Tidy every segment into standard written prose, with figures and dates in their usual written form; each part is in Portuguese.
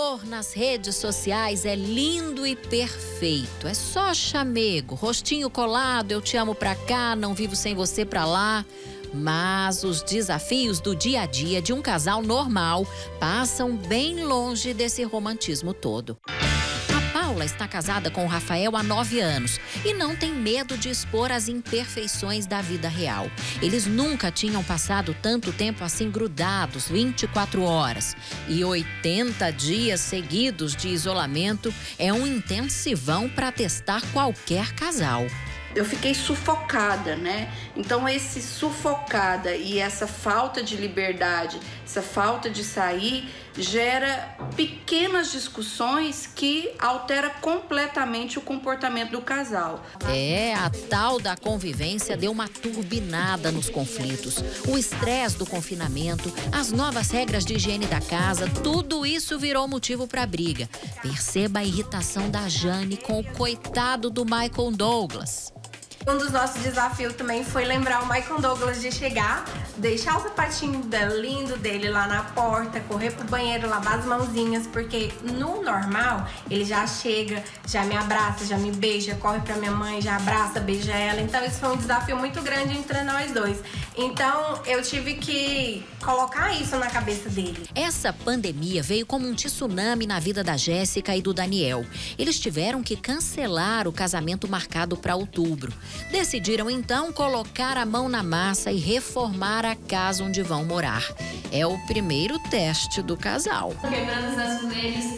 Nas redes sociais é lindo e perfeito. É só chamego, rostinho colado, eu te amo pra cá, não vivo sem você pra lá. Mas os desafios do dia a dia de um casal normal passam bem longe desse romantismo todo. Paula está casada com o Rafael há 9 anos e não tem medo de expor as imperfeições da vida real. Eles nunca tinham passado tanto tempo assim grudados, 24 horas. E 80 dias seguidos de isolamento é um intensivão para testar qualquer casal. Eu fiquei sufocada, né? Então esse sufocada e essa falta de liberdade, essa falta de sair, gera pequenas discussões que altera completamente o comportamento do casal. A tal da convivência deu uma turbinada nos conflitos. O estresse do confinamento, as novas regras de higiene da casa, tudo isso virou motivo para briga. Perceba a irritação da Jane com o coitado do Michael Douglas. Um dos nossos desafios também foi lembrar o Michael Douglas de chegar, deixar o sapatinho lindo dele lá na porta, correr pro banheiro, lavar as mãozinhas, porque no normal ele já chega, já me abraça, já me beija, corre pra minha mãe, já abraça, beija ela. Então isso foi um desafio muito grande entre nós dois. Então eu tive que colocar isso na cabeça dele. Essa pandemia veio como um tsunami na vida da Jéssica e do Daniel. Eles tiveram que cancelar o casamento marcado para outubro. Decidiram então colocar a mão na massa e reformar a casa onde vão morar. É o primeiro teste do casal. Quebrando os azulejos,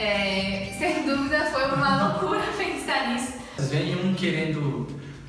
sem dúvida foi uma loucura pensar nisso. Vem um querendo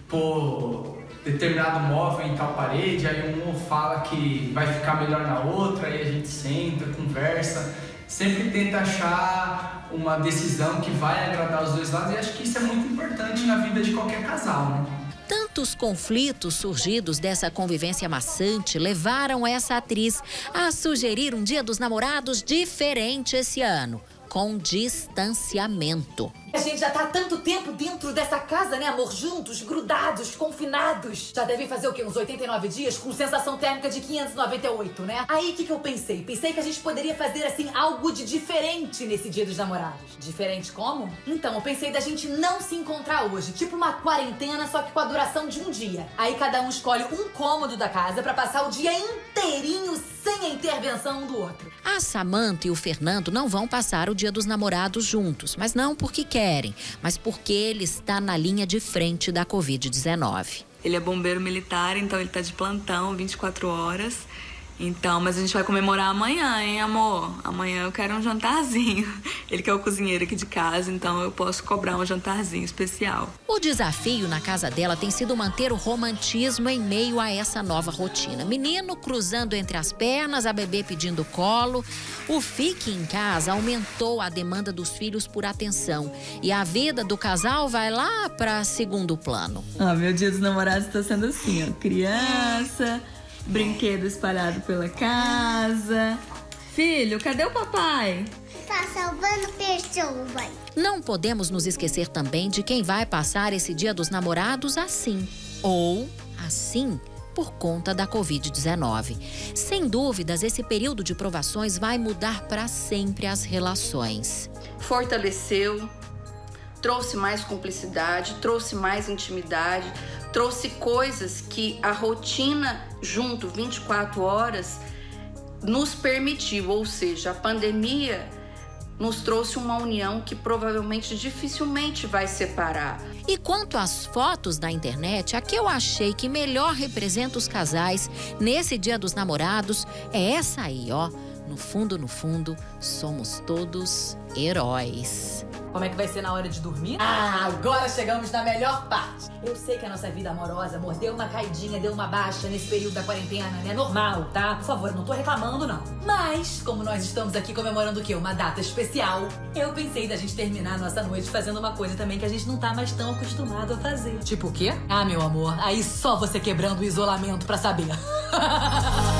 pôr determinado móvel em tal parede, aí um fala que vai ficar melhor na outra, aí a gente senta, conversa, sempre tenta achar uma decisão que vai agradar os dois lados, e acho que isso é muito importante na vida de qualquer casal, né? Tantos conflitos surgidos dessa convivência maçante levaram essa atriz a sugerir um Dia dos Namorados diferente esse ano, com distanciamento. A gente já tá há tanto tempo dentro dessa casa, né, amor? Juntos, grudados, confinados. Já devem fazer o quê? Uns 89 dias com sensação térmica de 598, né? Aí, o que eu pensei? Pensei que a gente poderia fazer, assim, algo de diferente nesse Dia dos Namorados. Diferente como? Então, eu pensei da gente não se encontrar hoje. Tipo uma quarentena, só que com a duração de um dia. Aí, cada um escolhe um cômodo da casa pra passar o dia inteirinho sem a intervenção um do outro. A Samantha e o Fernando não vão passar o Dia dos Namorados juntos, mas não porque querem, mas porque ele está na linha de frente da Covid-19. Ele é bombeiro militar, então ele tá de plantão 24 horas. Então, mas a gente vai comemorar amanhã, hein, amor? Amanhã eu quero um jantarzinho. Ele que é o cozinheiro aqui de casa, então eu posso cobrar um jantarzinho especial. O desafio na casa dela tem sido manter o romantismo em meio a essa nova rotina. Menino cruzando entre as pernas, a bebê pedindo colo. O fique em casa aumentou a demanda dos filhos por atenção. E a vida do casal vai lá para segundo plano. Meu Dia dos Namorados tá sendo assim, ó. Criança, brinquedo espalhado pela casa. Filho, cadê o papai? Tá salvando pessoas. Não podemos nos esquecer também de quem vai passar esse Dia dos Namorados assim. Ou assim por conta da Covid-19. Sem dúvidas, esse período de provações vai mudar para sempre as relações. Fortaleceu, trouxe mais cumplicidade, trouxe mais intimidade, trouxe coisas que a rotina junto, 24 horas, nos permitiu. Ou seja, a pandemia nos trouxe uma união que provavelmente dificilmente vai separar. E quanto às fotos da internet, a que eu achei que melhor representa os casais nesse Dia dos Namorados é essa aí, ó. No fundo, somos todos heróis. Como é que vai ser na hora de dormir? Agora chegamos na melhor parte. Eu sei que a nossa vida amorosa, amor, deu uma caidinha, deu uma baixa nesse período da quarentena, né? Normal, tá? Por favor, não tô reclamando, não. Mas, como nós estamos aqui comemorando o quê? Uma data especial, eu pensei da gente terminar a nossa noite fazendo uma coisa também que a gente não tá mais tão acostumado a fazer. Tipo o quê? Meu amor, aí só você quebrando o isolamento pra saber.